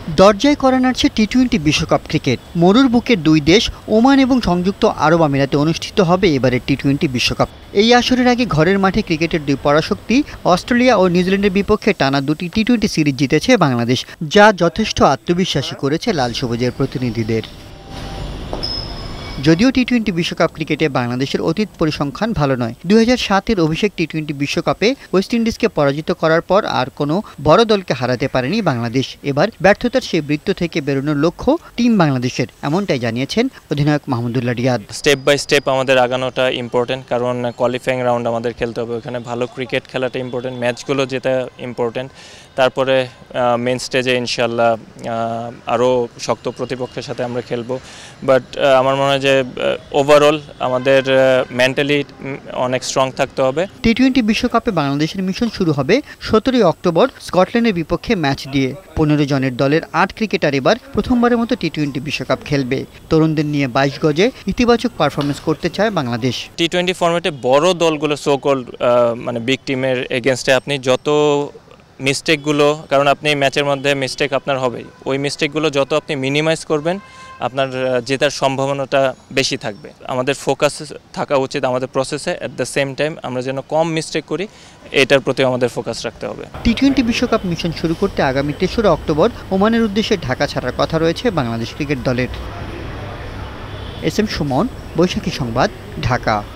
দরজায় করা নাড়ছে টি-20 বিশ্বকাপ ক্রিকেট। মরুর বুকের দুই দেশ ওমান এবং সংযুক্ত আরব আমিরাতে অনুষ্ঠিত হবে এবারের টি-20 বিশ্বকাপ। এই আসরের আগে ঘরের মাঠে ক্রিকেটের দুই পরাশক্তি অস্ট্রেলিয়া ও নিউজিল্যান্ডের বিপক্ষে টানা দুটি টি-20 সিরিজ জিতেছে বাংলাদেশ, যা যথেষ্ট আত্মবিশ্বাসী করেছে লাল সবুজের প্রতিনিধিদের। যদিও টি-20 বিশ্বকাপ ক্রিকেটে বাংলাদেশের অতীত পরিসংখ্যান ভালো নয়। 2007-এর অভিষেক টি-20 বিশ্বকাপে ওয়েস্ট ইন্ডিজকে পরাজিত করার পর আর কোনো বড় দলকে হারাতে পারেনি বাংলাদেশ। এবার ব্যর্থতার সেই বৃত্ত থেকে বেরোনোর লক্ষ্য টিম বাংলাদেশের, এমনটাই জানিয়েছেন অধিনায়ক Mahmudullah Riyad. Step by step আমাদের আগানোটা ইম্পর্টেন্ট, কারণ কোয়ালিফাইং রাউন্ড আমাদের খেলতে হবে, ওখানে ভালো ক্রিকেট খেলাটা ইম্পর্টেন্ট, ম্যাচগুলো যেটা ইম্পর্টেন্ট। তারপরে মেন স্টেজে ইনশাল্লাহ আরও শক্ত প্রতিপক্ষের সাথে আমরা খেলবো। বাট আমার মনে হয় যে ওভারঅল আমাদের মেন্টালি অনেক স্ট্রং থাকতে হবে। টি-20 বিশ্বকাপে বাংলাদেশের মিশন শুরু হবে 17 অক্টোবর স্কটল্যান্ডের বিপক্ষে ম্যাচ দিয়ে। 15 জনের দলের 8 ক্রিকেটার এবার প্রথমবারের মতো টি-20 বিশ্বকাপ খেলবে। তরুণদের নিয়ে 22 গজে ইতিবাচক পারফরমেন্স করতে চায় বাংলাদেশ। টি-20 ফরম্যাটে বড় দলগুলো সো কল্ড মানে বিগ টিমের এগেনস্টে আপনি যত মিস্টেকগুলো, কারণ আপনি ম্যাচের মধ্যে মিস্টেক আপনার হবেই, ওই মিস্টেকগুলো যত আপনি মিনিমাইজ করবেন আপনার জেতার সম্ভাবনাটা বেশি থাকবে। আমাদের ফোকাস থাকা উচিত আমাদের প্রসেসে, অ্যাট দ্য সেম টাইম আমরা যেন কম মিস্টেক করি এটার প্রতি আমাদের ফোকাস রাখতে হবে। টি-20 বিশ্বকাপ মিশন শুরু করতে আগামী 3রা অক্টোবর ওমানের উদ্দেশ্যে ঢাকা ছাড়ার কথা রয়েছে বাংলাদেশ ক্রিকেট দলের। এস এম সুমন, বৈশাখী সংবাদ, ঢাকা।